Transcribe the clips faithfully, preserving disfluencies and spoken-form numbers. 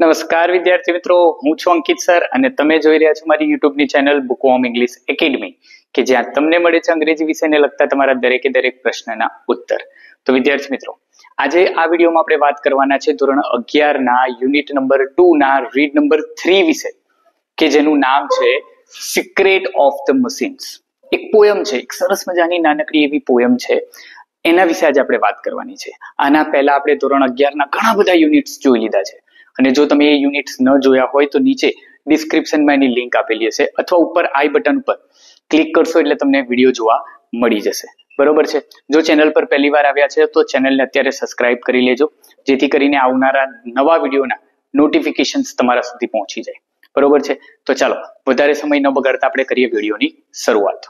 નમસ્કાર વિદ્યાર્થી મિત્રો, હું છું અંકિત સર અને તમે જોઈ રહ્યા છો મારી યુટ્યુબ ની ચેનલ બુકવોર્મ ઇંગ્લિશ એકેડમી કે જ્યાં તમને મળે છે અંગ્રેજી વિષયને લગતા તમારા દરેકે દરેક પ્રશ્નના ઉત્તર. તો વિદ્યાર્થી મિત્રો, આજે આ વિડીયોમાં આપણે વાત કરવાના છે ધોરણ અગિયાર ના યુનિટ નંબર ટુ ના રીડ નંબર થ્રી વિશે, કે જેનું નામ છે સિક્રેટ ઓફ ધ મશીન્સ. એક પોયમ છે, એક સરસ મજાની નાનકડી એવી પોયમ છે, એના વિશે આજે આપણે વાત કરવાની છે. આના પહેલા આપણે ધોરણ અગિયાર ના ઘણા બધા યુનિટ્સ જોઈ લીધા છે અને જો તમે એ યુનિટ્સ ન જોયા હોય તો નીચે ડિસ્ક્રિપ્શનમાં એની લિંક આપેલી હશે અથવા ઉપર આઈ બટન પર ક્લિક કરશો એટલે તમને વિડીયો જોવા મળી જશે. બરોબર છે. જો ચેનલ પર પહેલી વાર આવ્યા છે તો ચેનલને અત્યારે સબસ્ક્રાઇબ કરી લેજો, જેથી કરીને આવનારા નવા વિડીયોના નોટિફિકેશન્સ તમારા સુધી પહોંચી જાય. બરોબર છે. તો ચાલો વધારે સમય ન બગાડતા આપણે કરીએ વિડીયોની શરૂઆત.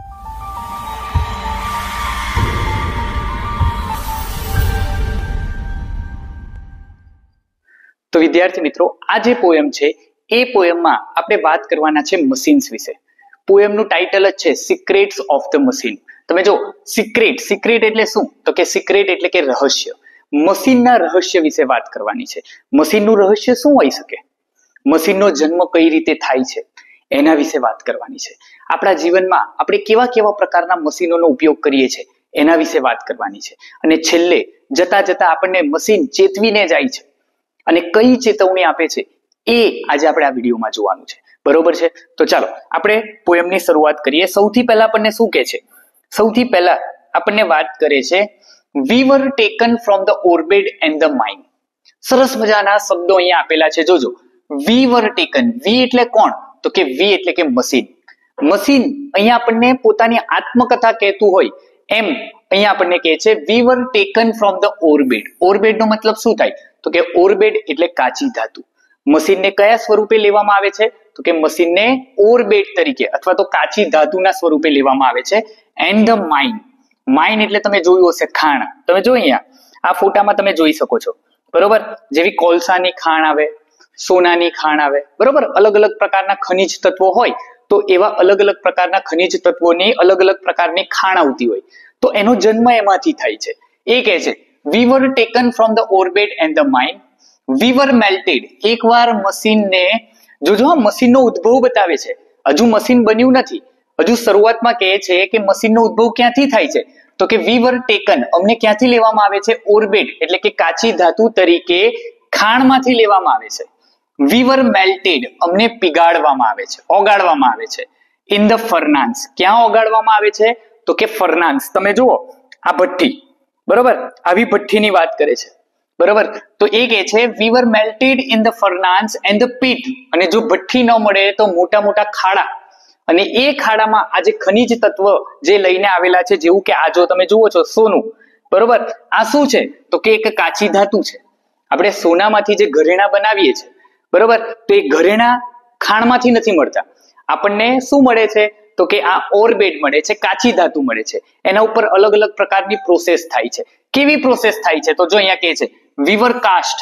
તો વિદ્યાર્થી મિત્રો, આ જે પોયમ છે એ પોયમમાં આપણે વાત કરવાના છે મશીન્સ વિશે. પોયમનું ટાઇટલ જ છે સિક્રેટ્સ ઓફ ધ મશીન. તમે જો સિક્રેટ, સિક્રેટ એટલે શું? તો કે સિક્રેટ એટલે કે રહસ્ય. મશીનના રહસ્ય વિશે વાત કરવાની છે. મશીનનું રહસ્ય શું હોઈ શકે? મશીનનો જન્મ કઈ રીતે થાય છે એના વિશે વાત કરવાની છે. આપણા જીવનમાં આપણે કેવા કેવા પ્રકારના મશીનોનો ઉપયોગ કરીએ છીએ એના વિશે વાત કરવાની છે. અને છેલ્લે જતા જતા આપણને મશીન ચેતવીને જાય છે અને કઈ ચેતવણી આપે છે એ આજે આપણે આ વિડીયોમાં જોવાનું છે. બરોબર છે. તો ચાલો આપણે પોયમની શરૂઆત કરીએ. સૌથી પહેલા આપણને શું કહે છે? સૌથી પહેલા આપણને વાત કરે છે we were taken from the orbit and the mind. સરસ મજાના શબ્દો અહીંયા આપેલા છે. જોજો, વી વર ટેકન. વી એટલે કોણ? તો કે વી એટલે કે મશીન. મશીન અહીંયા આપણને પોતાની આત્મકથા કહેતું હોય એમ અહીંયા આપણને કહે છે we were taken from the orbit. Orbit નો મતલબ શું થાય? તો કે ઓર્બિટ એટલે કાચી ધાતુ. મશીનને કયા સ્વરૂપે લેવામાં આવે છે? તો કે મશીનને ઓર્બિટ તરીકે અથવા તો કાચી ધાતુના સ્વરૂપે લેવામાં આવે છે. And the mine. માઇન એટલે તમે જોયું હશે ખાણ. તમે જો અહીંયા આ ફોટામાં તમે જોઈ શકો છો. બરોબર, જેવી કોલસાની ખાણ આવે, સોનાની ખાણ આવે, બરોબર, અલગ અલગ પ્રકારના ખનિજ તત્વો હોય તો એવા અલગ અલગ પ્રકારના ખનિજ તત્વોની અલગ અલગ પ્રકારની ખાણ આવતી હોય તો એનો જન્મ એમાંથી થાય છે. એ કહે છે we were taken from the orbit and the mind, we were melted. એકવાર મશીનને જોજો, મશીનનો ઉદ્ભવ બતાવે છે. હજુ મશીન બન્યું નથી, હજુ શરૂઆતમાં કહે છે કે મશીનનો ઉદ્ભવ ક્યાંથી થાય છે? તો કે we were taken, અમને ક્યાંથી લેવામાં આવે છે? ઓર્બિટ એટલે કે કાચી ધાતુ તરીકે ખાણમાંથી લેવામાં આવે છે. we were melted, અમને પીગાળવામાં આવે છે, ઓગાળવામાં આવે છે. in the furnace, ક્યાં ઓગાળવામાં આવે છે? તો કે ફર્નાન્સ. તમે જુઓ આ ભઠ્ઠી, બરોબર, આવી ભઠ્ઠીની વાત કરે છે. બરોબર, તો એ કહે છે we were melted in the furnace and the pit. અને જો ભઠ્ઠી ન મળે તો મોટા મોટા ખાડા, અને એ ખાડામાં આ જે ખનિજ તત્વ જે લઈને આવેલા છે, જેવું કે આ જો તમે જુઓ છો સોનું, બરોબર, આ શું છે? તો કે એક કાચી ધાતુ છે. આપણે સોનામાંથી જે ઘરેણા બનાવીએ છીએ, બરોબર, તો એ ઘરેણા ખાણમાંથી નથી મળતા. આપણને શું મળે છે? તો કે આ ઓર્બિટ મળે છે, કાચી ધાતુ મળે છે. એના ઉપર અલગ અલગ પ્રકારની પ્રોસેસ થાય છે. કેવી પ્રોસેસ થાય છે? તો જો અહીંયા કહે છે we were cast,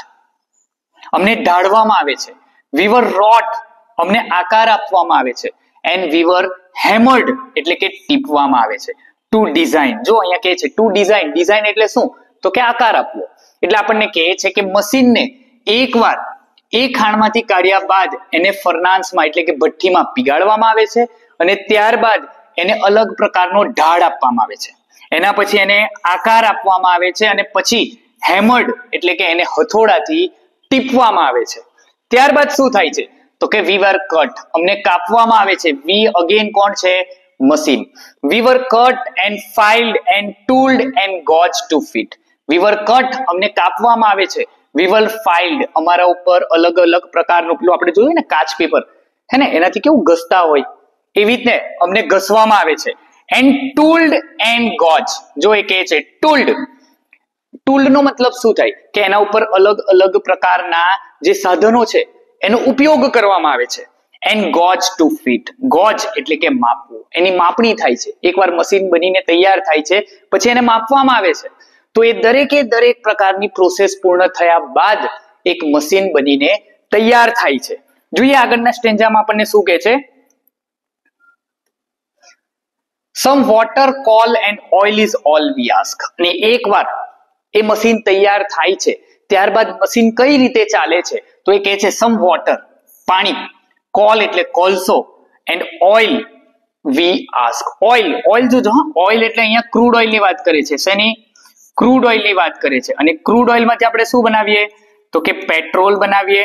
અમને ઢાળવામાં આવે છે. we were wrought, અમને આકાર આપવામાં આવે છે. and we were hammered એટલે કે ટીપવામાં આવે છે. to design, જો અહીંયા કહે છે to design. design એટલે શું? તો કે આકાર આપવો. એટલે આપણને કહે છે કે મશીનને એકવાર એ ખાણમાંથી કાઢ્યા બાદ એને ફર્નાન્સમાં એટલે કે ભઠ્ઠીમાં પીગાળવામાં આવે છે અને ત્યારબાદ એને અલગ પ્રકારનો ઢાળ આપવામાં આવે છે. એના પછી એને આકાર આપવામાં આવે છે અને પછી હેમર્ડ એટલે કે એને હથોડાથી ટીપવામાં આવે છે. ત્યારબાદ શું થાય છે? તો કે વી વર કટ, અમને કાપવામાં આવે છે. વી અગેન કોણ છે? Machine. We were cut and filed and tooled and gauged to fit. We were cut, અમને કાપવામાં આવે છે. વી વર ફાઇલ્ડ, અમારા ઉપર અલગ અલગ પ્રકારનું પેલું આપણે જોયું ને કાચ પેપર, હે ને, એનાથી કેવું ઘસતા હોય એવી રીતે અમને ઘસવામાં આવે છે. એન્ડ ટૂલ્ડ એન્ડ ગોજ, જો એ કહે છે ટૂલ્ડ. ટૂલ્ડ નો મતલબ શું થાય? કે એના ઉપર અલગ અલગ પ્રકારના જે સાધનો છે એનો ઉપયોગ કરવામાં આવે છે. And gauged to fit. Gauged એટલે કે માપવું, એની માપણી થાય છે. એકવાર મશીન બનીને તૈયાર થાય છે પછી એને માપવામાં આવે છે. તો એ દરેકે દરેક પ્રકારની પ્રોસેસ પૂર્ણ થયા બાદ એક મશીન બનીને તૈયાર થાય છે. જોઈએ આગળના સ્ટેન્જામાં આપણને શું કહે છે? some water, coal and oil is all we ask. અને એકવાર એ મશીન તૈયાર થાય છે ત્યારબાદ મશીન કઈ રીતે ચાલે છે તો એ કહે છે સમ વોટર, પાણી, કોલ એટલે કોલસો, and oil we ask. Oil, oil જોજો હા, ઓઇલ એટલે અહીંયા ક્રૂડ ઓઇલ ની વાત કરે છે. શેની? ક્રૂડ ઓઇલ ની વાત કરે છે. અને ક્રૂડ ઓઇલ માંથી આપણે શું બનાવીએ તો કે પેટ્રોલ બનાવીએ,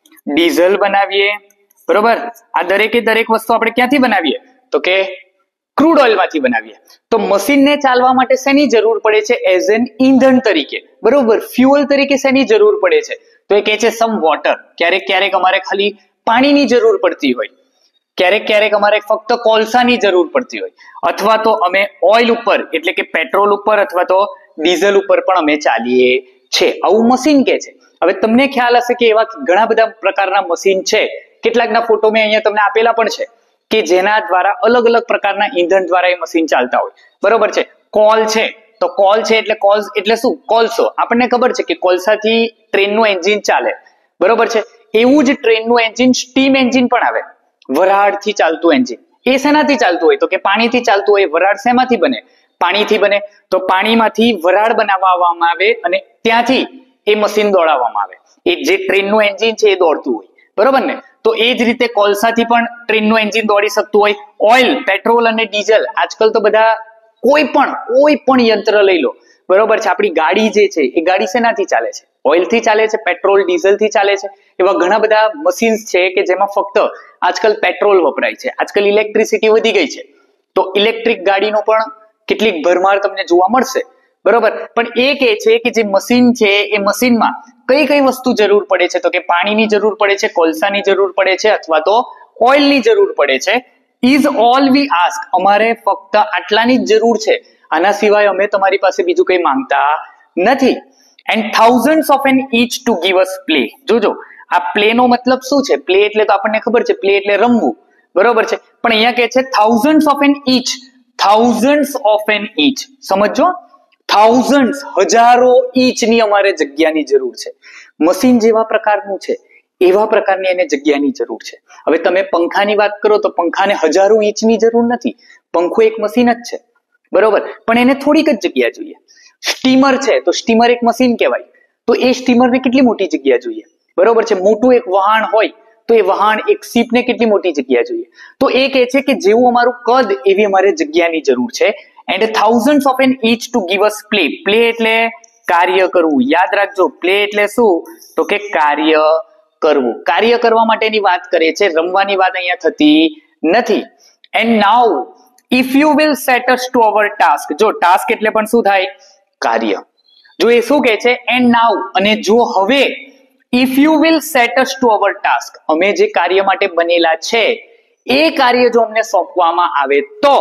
ડીઝલ બનાવીએ, બરોબર. આ દરેકે દરેક વસ્તુ આપણે ક્યાંથી બનાવીએ તો કે ક્રૂડ ઓઇલ માંથી બનાવીએ. તો મશીનને ચાલવા માટે શેની જરૂર પડે છે? એઝ એન ઈંધણ તરીકે, બરોબર. ફ્યુઅલ તરીકે શેની જરૂર પડે છે તો એ કહે છે સમ વોટર. ક્યારેક ક્યારેક અમારે ખાલી પાણીની જરૂર પડતી હોય, ક્યારેક ક્યારેક અમારે ફક્ત કોલસાની જરૂર પડતી હોય, અથવા તો અમે ઓઇલ ઉપર એટલે કે પેટ્રોલ ઉપર અથવા તો ડીઝલ ઉપર પણ અમે ચાલીએ છે. આવું મશીન કે છે. હવે તમને ખ્યાલ હશે કે એવા ઘણા બધા પ્રકારના મશીન છે. કેટલાકના ફોટો મેં અહીંયા તમને આપેલા પણ છે કે જેના દ્વારા અલગ અલગ પ્રકારના ઈંધણ દ્વારા એ મશીન ચાલતા હોય, બરોબર છે. કોલ છે તો કોલ છે એટલે કોલ એટલે શું? કોલસો. આપણને ખબર છે કે કોલસાથી ટ્રેનનું એન્જિન ચાલે, બરોબર છે. એવું જ ટ્રેનનું એન્જિન સ્ટીમ એન્જિન પણ આવે, વરાળથી ચાલતું એન્જિન. એ શેનાથી ચાલતું હોય તો કે પાણીથી ચાલતું હોય. વરાળ શેમાંથી બને? પાણીથી બને. તો પાણીમાંથી વરાળ બનાવવામાં આવે અને ત્યાંથી એ મશીન દોડાવવામાં આવે. એ જે ટ્રેનનું એન્જિન છે એ દોડતું હોય, બરોબર ને. તો એ જ રીતે કોલસાથી પણ ટ્રેનનું એન્જિન દોડી શકતું હોય. ઓઇલ, પેટ્રોલ અને ડીઝલ, આજકાલ તો બધા કોઈ પણ કોઈ પણ યંત્ર લઈ લો, બરોબર છે. આપણી ગાડી જે છે એ ગાડી શેનાથી ચાલે છે? ઓઇલથી ચાલે છે, પેટ્રોલ ડીઝલથી ચાલે છે. એવા ઘણા બધા મશીન્સ છે કે જેમાં ફક્ત આજકાલ પેટ્રોલ વપરાય છે. આજકાલ ઇલેક્ટ્રિસિટી વધી ગઈ છે તો ઇલેક્ટ્રિક ગાડીનો પણ કેટલીક ભરમાર તમને જોવા મળશે, બરોબર. પણ એ કહે છે કે જે મશીન છે એ મશીનમાં કઈ કઈ વસ્તુ જરૂર પડે છે તો કે પાણીની જરૂર પડે છે, કોલસાની જરૂર પડે છે અથવા તો ઓઇલની જરૂર પડે છે. Is all we ask. અમારે ફક્ત આટલાની જ જરૂર છે, આના સિવાય અમે તમારી પાસે બીજું કંઈ માંગતા નથી. And thousands of an inch to give us play. જોજો આ પ્લે નો મતલબ શું છે? પ્લે એટલે તો આપણને ખબર છે, પ્લે એટલે રમવું, બરોબર છે. પણ અહીંયા કહે છે thousands of an inch. Thousands of an inch, સમજો. થાઉઝન્ડ્સ, હજારો ઈચની અમારે જગ્યાની જરૂર છે. મશીન જેવા પ્રકારનું છે એવા પ્રકારની એને જગ્યાની જરૂર છે. હવે તમે પંખાની વાત કરો તો પંખાને હજારો ઈંચની જરૂર નથી. પંખો એક મશીન જ છે, બરોબર. પણ એને થોડીક જ જગ્યા જોઈએ. સ્ટીમર છે તો સ્ટીમર એક મશીન કહેવાય. તો એ સ્ટીમરને કેટલી મોટી જગ્યા જોઈએ, બરોબર છે. મોટું એક વહાણ હોય તો એ વહાણ એક શિપને કેટલી મોટી જગ્યા જોઈએ. તો એ કહે છે કે જેવું અમારું કદ એવી અમારે જગ્યાની જરૂર છે. And thousands of an inch to give us play. Play એટલે કાર્ય કરવું. યાદ રાખજો, પ્લે એટલે શું તો કે કાર્ય કરવું. કાર્ય કરવા માટેની વાત કરે છે, રમવાની વાત અહીંયા થતી નથી. And now if you will set us to our task. જો ટાસ્ક એટલે પણ શું થાય? કાર્ય. જો એ શું કહે છે? એન્ડ નાઉ, અને જો હવે, if you will set us to our task, અમે જે કાર્ય માટે બનેલા છે એ કાર્ય જો અમને સોંપવામાં આવે તો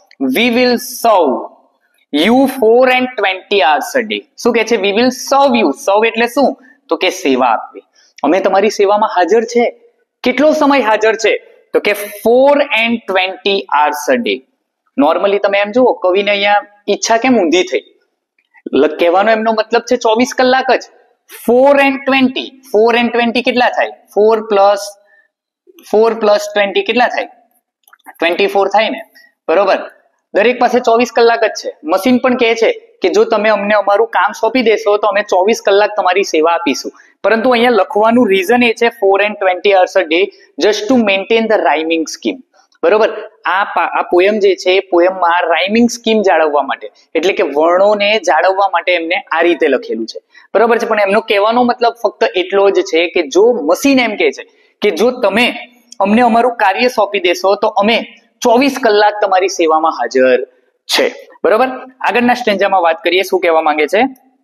we will serve you four and twenty hours a day. શું કહે છે? We will serve you. Serve એટલે શું તો કે સેવા આપવી. અમે તમારી સેવામાં હાજર છે. કેટલો સમય હાજર છે તો કે four and twenty hours a day. Normally તમે એમ જુઓ, કવિને અહીંયા ઈચ્છા કેમ ઊંધી થઈ? કહેવાનો એમનો મતલબ છે ચોવીસ કલાક જ. Four and twenty, four and twenty કેટલા થાય? Four plus four plus twenty કેટલા થાય? ટ્વેન્ટી ફોર થાય ને, બરોબર. દરેક પાસે ચોવીસ કલાક જ છે. મશીન પણ કહે છે કે જો તમે અમને અમારું કામ સોંપી દેશો તો અમે ચોવીસ કલાક તમારી સેવા આપીશું. પરંતુ અહીંયા લખવાનું રીઝન એ છે four and twenty hours a day just to maintain the rhyming scheme, બરોબર. આ આ પોયમ જે છે એ પોયમમાં રાઇમિંગ સ્કીમ જાળવવા માટે, એટલે કે વર્ણોને જાળવવા માટે એમને આ રીતે લખેલું છે, બરોબર છે. પણ એમનો કહેવાનો મતલબ ફક્ત એટલો જ છે કે જો મશીન એમ કહે છે કે જો તમે અમને અમારું કાર્ય સોંપી દેશો તો અમે ચોવીસ કલાક તમારી સેવામાં હાજર છે, બરોબર. આગળના સ્ટેન્જામાં વાત કરીએ, શું કહેવા માંગે છે?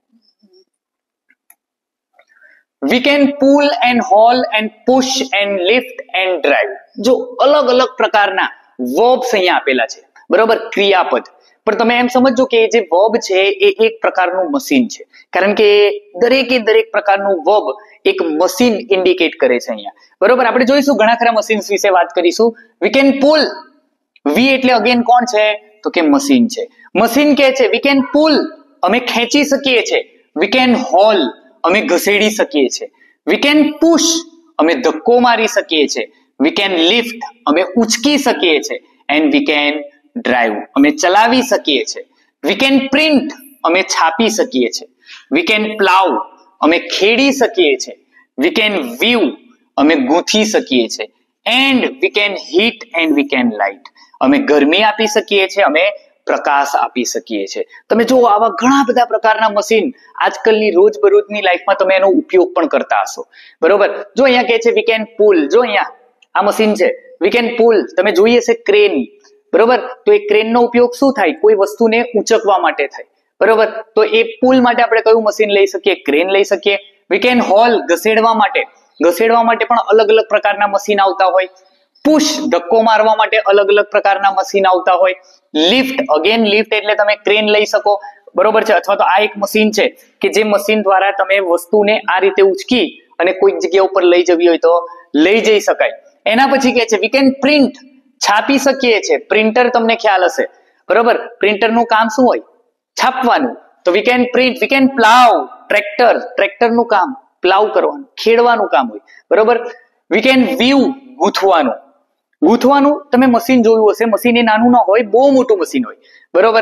We can pull and haul and push and lift and drive. જો અલગ અલગ પ્રકારના verbs અહીંયા આપેલા છે, બરોબર, ક્રિયાપદ. પણ તમે એમ સમજો કે જે verb છે એ એક પ્રકારનું મશીન છે, કારણ કે દરેકે દરેક પ્રકારનું verb એક મશીન ઇન્ડિકેટ કરે છે અહીંયા, બરોબર. આપણે જોઈશું ઘણા ખરા મશીન્સ વિશે વાત કરીશું. We can pull, વી એટલે અગેન કોણ છે તો કે મશીન છે. મશીન કહે છે we can pull, અમે ખેંચી શકીએ છીએ. We can haul, અમે ઘસેડી શકીએ છીએ. We can push, અમે ધક્કો મારી શકીએ છીએ. We can lift, અમે ઉચકી શકીએ છીએ. And we can drive, અમે ચલાવી શકીએ છીએ. We can print, અમે છાપી શકીએ છીએ. We can plow, અમે ખેડી શકીએ છીએ. વી કેન વીવ, અમે ગૂંથી શકીએ છીએ. And we can heat and we can light, અમે ગરમી આપી શકીએ છીએ, અમે પ્રકાશ આપી શકીએ છીએ. તમે જો આવા ઘણા બધા પ્રકારના મશીન આજકાલની રોજબરોજની લાઈફમાં તમે એનો ઉપયોગ પણ કરતા હશો. બરોબર, જો અહીંયા કહે છે વી કેન પુલ, જો અહીંયા આ મશીન છે વી કેન પુલ, તમે જોઈએ છે ક્રેન. બરોબર, તો એ ક્રેનનો ઉપયોગ શું થાય? કોઈ વસ્તુને ઊંચકવા માટે થાય. બરોબર, તો એ પુલ માટે આપણે કયું મશીન લઈ શકીએ? ક્રેન લઈ શકીએ. વી કેન હોલ, ઘસેડવા માટે, ઘસેડવા માટે પણ અલગ અલગ પ્રકારના મશીન આવતા હોય. પુશ, ધક્કો મારવા માટે અલગ અલગ પ્રકારના મશીન આવતા હોય. લિફ્ટ, અગેન લિફ્ટ એટલે તમે ક્રેન લઈ શકો. બરોબર છે, અથવા તો આ એક મશીન છે કે જે મશીન દ્વારા તમે વસ્તુને આ રીતે ઉચકી અને કોઈક જગ્યા ઉપર લઈ જવી હોય તો લઈ જઈ શકાય. એના પછી કહે છે વી કેન પ્રિન્ટ, છાપી શકીએ છીએ. પ્રિન્ટર તમને ખ્યાલ હશે. બરોબર, પ્રિન્ટરનું કામ શું હોય? છાપવાનું. તો we can print. We can plough, tractor, ટ્રેક્ટરનું કામ પ્લાવ કરવાનું, ખેડવાનું કામ હોય. બરોબર, વી કેન વીવ, ગૂંથવાનું. ગૂંથવાનું તમે મશીન જોયું હશે, મશીન એ નાનું ના હોય, બહુ મોટું મશીન હોય. બરોબર,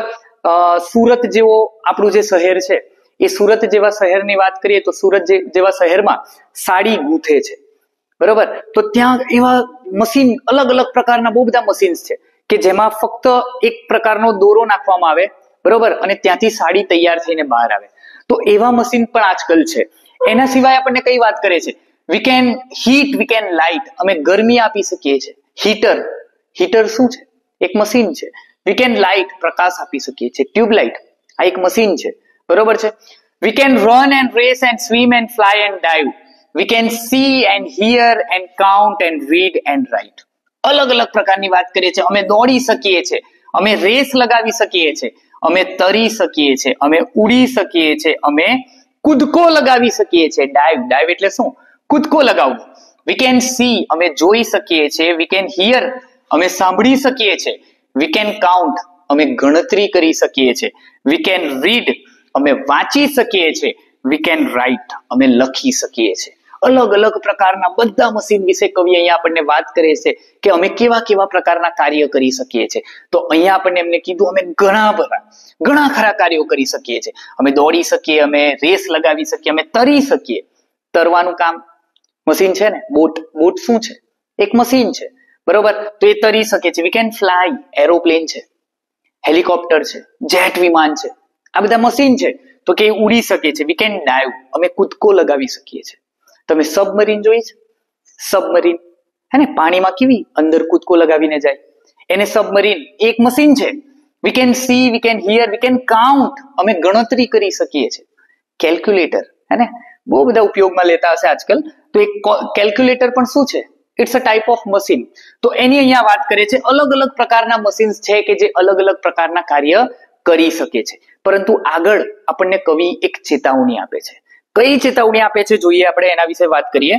સુરત જેવો આપણું જે શહેર છે, એ સુરત જેવા શહેરની વાત કરીએ તો સુરત જેવા શહેરમાં સાડી ગૂંથે છે. બરોબર, તો ત્યાં એવા મશીન, અલગ અલગ પ્રકારના બહુ બધા મશીન છે કે જેમાં ફક્ત એક પ્રકારનો દોરો નાખવામાં આવે. બરોબર, અને ત્યાંથી સાડી તૈયાર થઈને બહાર આવે. તો એવા મશીન પણ આજકાલ છે. એના સિવાય આપણને કઈ વાત કરે છે? We can heat, we can light, અમે ગરમી આપી શકીએ છીએ. હીટર, હીટર શું છે? એક મશીન છે. વી કેન લાઇટ, પ્રકાશ આપી શકીએ છીએ. ટ્યુબલાઇટ, આ એક મશીન છે. બરોબર છે. We can run and race and swim and fly and dive. We can see and hear and count and read and write. અલગ અલગ પ્રકારની વાત કરીએ છીએ. અમે દોડી શકીએ છીએ, અમે રેસ લગાવી શકીએ છીએ, અમે તરી શકીએ છીએ, અમે ઉડી શકીએ છીએ, અમે કૂદકો લગાવી શકીએ છીએ. ડાઇવ, ડાઇવ એટલે શું? કૂદકો લગાવવું. વી કેન સી, અમે જોઈ શકીએ છીએ. વી કેન હિયર, અમે સાંભળી શકીએ છીએ. વી કેન કાઉન્ટ, અમે ગણતરી કરી શકીએ છીએ. વી કેન રીડ, અમે વાંચી શકીએ છીએ. વી કેન રાઇટ, અમે લખી શકીએ છીએ. અલગ અલગ પ્રકારના બધા મશીન વિશે કવિ અહીંયા આપણને વાત કરે છે કે અમે કેવા કેવા પ્રકારના કાર્ય કરી શકીએ છીએ. તો અહીંયા આપણને એમને કીધું અમે ઘણા બધા ઘણા ખરા કાર્યો કરી શકીએ છીએ. અમે દોડી શકીએ, અમે રેસ લગાવી શકીએ, અમે તરી શકીએ. તરવાનું કામ મશીન છે ને. બોટ, બોટ શું છે? એક મશીન છે. બરોબર, તો એ તરી શકે છે. વી કેન ફ્લાય, એરોપ્લેન છે, હેલિકોપ્ટર છે, જેટ વિમાન છે. આ બધા મશીન છે. તો કે ઉડી શકે છે. વી કેન ડાઇવ, અમે કૂદકો લગાવી શકીએ છીએ. તમે સબમરીન જોઈ છે? સબમરીન હે ને, પાણીમાં કેવી અંદર કૂદકો લગાવીને જાય, એને સબમરીન એક મશીન છે. We can see, we can hear, we can count, અમે ગણતરી કરી શકીએ છીએ. કેલ્ક્યુલેટર હે ને, બહુ બધા ઉપયોગમાં લેતા હશે આજકાલ. તો એક કેલ્ક્યુલેટર પણ શું છે? It's a type of machine. તો એની અહીંયા વાત કરે છે. અલગ અલગ પ્રકારના મશીન છે કે જે અલગ અલગ પ્રકારના કાર્ય કરી શકે છે. પરંતુ આગળ આપણને કવિ એક ચેતવણી આપે છે. કઈ ચેતવણી આપે છે જોઈએ આપણે, એના વિશે વાત કરીએ.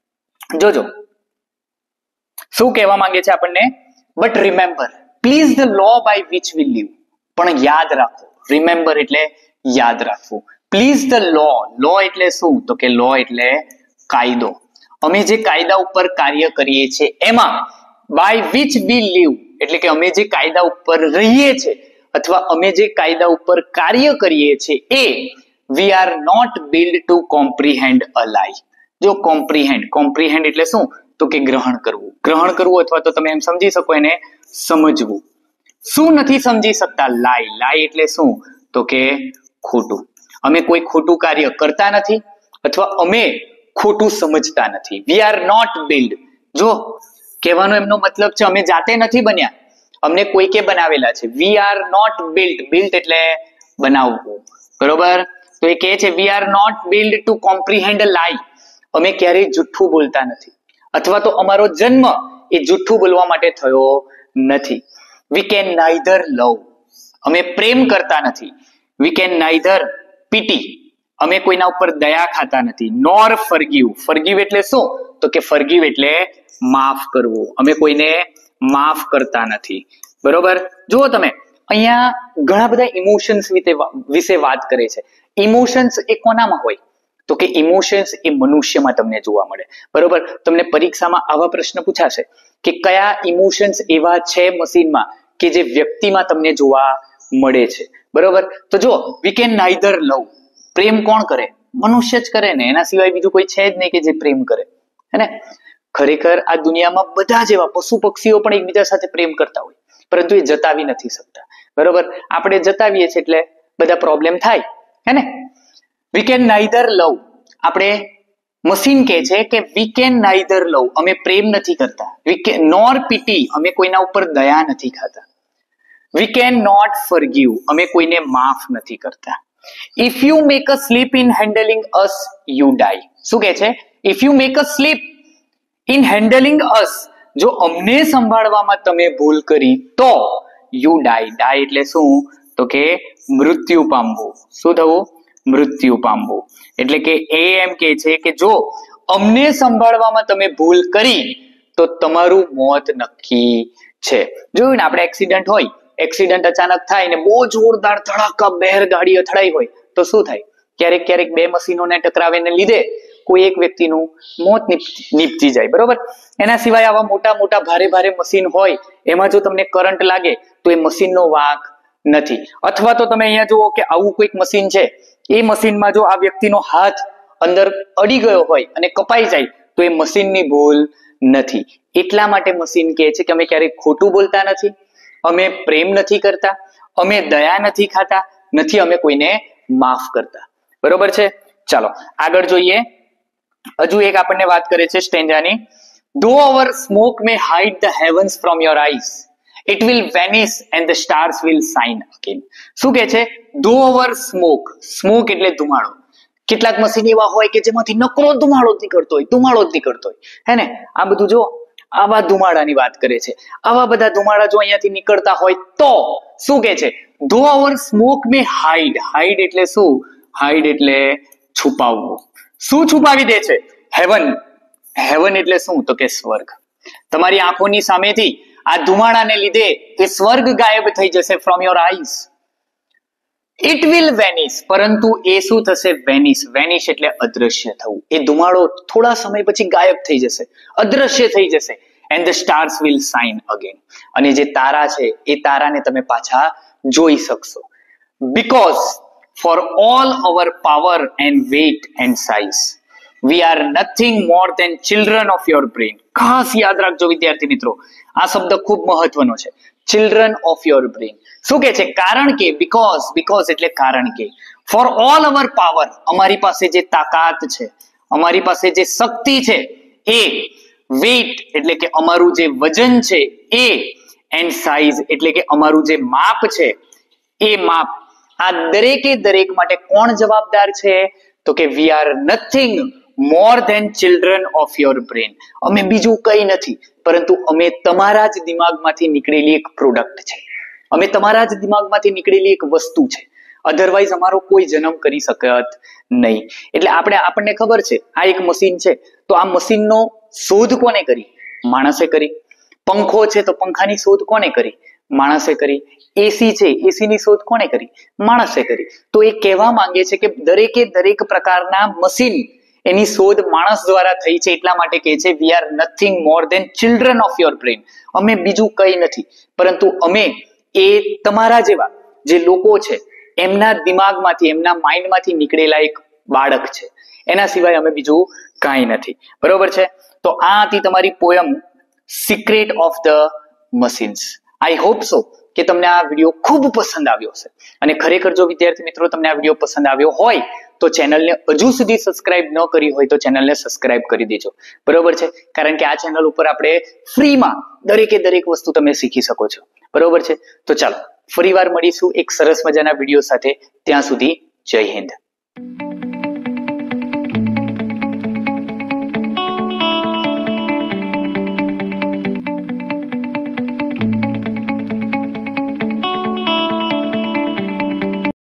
જોજો શું કહેવા માંગે છે આપણને. But remember, please the law by which we live. પણ યાદ રાખો. રિમેમ્બર એટલે યાદ રાખવું. પ્લીઝ ધ લો, લો એટલે શું? તો કે લો એટલે કાયદો. અમે જે કાયદા ઉપર કાર્ય કરીએ છીએ એમાં બાય વિચ વી લીવ એટલે કે અમે જે કાયદા ઉપર રહીએ છીએ અથવા અમે જે કાયદા ઉપર કાર્ય કરીએ છીએ એ we are not built to comprehend a lie. જો કોમ્પ્રિહેન્ડ, કોમ્પ્રિહેન્ડ એટલે શું? તો કે ગ્રહણ કરવું. ગ્રહણ કરવું અથવા તો તમે એમ સમજી શકો એને સમજવું. શું નથી સમજી શકતા? લાઈ. લાઈ એટલે શું? તો કે ખોટું. અમે કોઈ ખોટું કાર્ય કરતા નથી અથવા અમે ખોટું સમજતા નથી. We are not built. જો કહેવાનો એમનો મતલબ છે અમે જાતે નથી બન્યા, અમને કોઈકે બનાવેલા છે. We are not built. Build એટલે બનાવવું. બરોબર, તો એ કહે છે we are not built to comprehend a lie. અમે ક્યારેય જુઠ્ઠું બોલતા નથી અથવા તો અમારો જન્મ એ જુઠ્ઠું બોલવા માટે થયો નથી. We can neither love. અમે પ્રેમ કરતા નથી. We can neither pity. અમે કોઈના ઉપર દયા ખાતા નથી. નોર ફરગીવ. ફરગીવ એટલે શું? તો કે ફરગીવ એટલે માફ કરવું. અમે કોઈને માફ કરતા નથી. બરોબર, જુઓ તમે અહીંયા ઘણા બધા ઇમોશન્સ વિશે વાત કરે છે. ઇમોશન્સ એ કોનામાં હોય? તો કે ઇમોશન્સ એ મનુષ્યમાં તમને જોવા મળે. બરોબર, તમને પરીક્ષામાં આવા પ્રશ્ન પૂછાશે કે કયા ઇમોશન્સ એવા છે મશીનમાં કે જે વ્યક્તિમાં તમને જોવા મળે છે. બરોબર, તો જો વી કેન નાઈધર લવ. પ્રેમ કોણ કરે? મનુષ્ય જ કરે ને, એના સિવાય બીજું કોઈ છે જ નહીં કે જે પ્રેમ કરે, હે ને? ખરેખર આ દુનિયામાં બધા જેવા પશુ પક્ષીઓ પણ એકબીજા સાથે પ્રેમ કરતા હોય, પરંતુ એ જતાવી નથી શકતા, બરોબર? આપણે જતાવીએ છીએ એટલે બધા પ્રોબ્લેમ થાય, હે ને? વી કેન નાઈધર લવ, આપણે મશીન કહે છે કે વી કેન નાઈધર લવ, અમે પ્રેમ નથી કરતા, વી કેન નોર પીટી, અમે કોઈના ઉપર દયા નથી ખાતા, વી કેન નોટ ફોરગીવ, અમે કોઈને માફ નથી કરતા. If you make a slip in handling us you die. શું કહે છે? If you make a slip in handling us, જો અમને સંભાળવામાં તમે ભૂલ કરી તો યુ ડાય. ડાય એટલે શું? તો કે મૃત્યુ પામવું. શું થવું? મૃત્યુ પામવું. એટલે કે એ એમ કે છે કે જો અમને સંભાળવામાં તમે ભૂલ કરી તો તમારું મોત નક્કી છે. જોયું ને, આપણે એક્સિડન્ટ હોય, એક્સિડન્ટ અચાનક થાય ને બહુ જોરદાર ધડાકા બહેર ગાડી અથડાઈ હોય તો શું થાય? ક્યારેક ક્યારેક બે મશીનોને ટકરાવીને લીધે કોઈ એક વ્યક્તિનું મોત નીપજી જાય, બરોબર? એના સિવાય આવા મોટા મોટા ભારે ભારે મશીન હોય, એમાં જો તમને કરંટ લાગે તો એ મશીનનો વાંક નથી. અથવા તો તમે અહીંયા જુઓ કે આવું કોઈક મશીન છે, એ મશીનમાં જો આ વ્યક્તિનો હાથ અંદર અડી ગયો હોય અને કપાઈ જાય તો એ મશીનની ભૂલ નથી. એટલા માટે મશીન કહે છે કે અમે ક્યારેક ખોટું બોલતા નથી, અમે પ્રેમ નથી કરતા, અમે દયા નથી ખાતા, નથી અમે કોઈને માફ કરતા, બરોબર છે? ચાલો આગળ જોઈએ. હજુ એક આપણને વાત કરે છે સ્ટેન્જાની. Though our smoke may hide the heavens from your eyes, it will vanish and the stars will shine again. શું કહે છે? Though our smoke, smoke એટલે ધુમાડો. કેટલાક મશીન એવા હોય કે જેમાંથી નકરો ધુમાડો જ નીકળતો હોય, ધુમાડો જ નીકળતો હોય, હે ને? આ બધું જો આવા ધુમાડાની વાત કરે છે. આવા બધા ધુમાડા જો અહીંયાથી નીકળતા હોય તો શું કહે છે? Though our smoke may hide, hide એટલે શું? hide એટલે છુપાવવું. શું છુપાવી દે છે? હેવન. હેવન એટલે શું? તો કે સ્વર્ગ. તમારી આંખોની સામેથી આ ધુમાડાને લીધે એ સ્વર્ગ ગાયબ થઈ જશે from your eyes. It will vanish, પરંતુ એ શું થશે? વેનિશ. વેનિશ એટલે અદ્રશ્ય થવું. એ ધુમાડો થોડા સમય પછી ગાયબ થઈ જશે, અદ્રશ્ય થઈ જશે. And the stars will shine again, અને જે તારા છે એ તારાને તમે પાછા જોઈ શકશો. Because for all our power and weight and size, we are nothing more than children of your brain. ખાસ યાદ રાખજો વિદ્યાર્થી મિત્રો, આ શબ્દ ખૂબ મહત્વનો છે. children of your brain. શું કહે છે? કારણ કે, because, because એટલે કારણ કે, for all our power, અમારી પાસે જે તાકાત છે, અમારી પાસે જે શક્તિ છે એ, weight એટલે કે અમારું જે વજન છે એ, and size એટલે કે અમારું જે માપ છે એ માપ, આ દરેકે દરેક માટે કોણ જવાબદાર છે? તો કે we are nothing more than children of your brain. અમે બીજું કંઈ નથી, પરંતુ અમે તમારા જ દિમાગમાંથી નીકળેલી એક પ્રોડક્ટ છે, અમે તમારા જ દિમાગમાંથી નીકળેલી એક વસ્તુ છે. અધરવાઇઝ અમારો કોઈ જન્મ કરી શકત નહીં. એટલે આપણે આપણને ખબર છે આ એક મશીન છે, તો આ મશીનનો શોધ કોને કરી? માણસે કરી. પંખો છે તો પંખાની શોધ કોને કરી? માણસે કરી. એસી છે, એસીની શોધ કોને કરી? માણસે કરી. તો એ કહેવા માંગે છે કે દરેકે દરેક પ્રકારના મશીન એની શોધ માણસ દ્વારા થઈ છે. એટલા માટે કહે છે we are nothing more than children of your brain. અમે બીજું કંઈ નથી, પરંતુ અમે એ તમારા જેવા જે લોકો છે એમના દિમાગમાંથી, એમના માઇન્ડમાંથી નીકળેલા એક બાળક છે. એના સિવાય અમે બીજું કાંઈ નથી, બરોબર છે? તો આ હતી તમારી poem secret of the machines. I hope so કે તમને આ વિડીયો ખૂબ પસંદ આવ્યો હશે. અને ખરેખર જો વિદ્યાર્થી મિત્રો તમને આ વિડીયો પસંદ આવ્યો હોય તો ચેનલને હજુ સુધી સબસ્ક્રાઇબ ન કરી હોય તો ચેનલને સબસ્ક્રાઇબ કરી દેજો, બરોબર છે? કારણ કે આ ચેનલ ઉપર આપણે ફ્રીમાં દરેકે દરેક વસ્તુ તમે શીખી શકો છો, બરોબર છે? તો ચાલો ફરીવાર મળીશું એક સરસ મજાના વિડીયો સાથે. ત્યાં સુધી જય હિન્દ.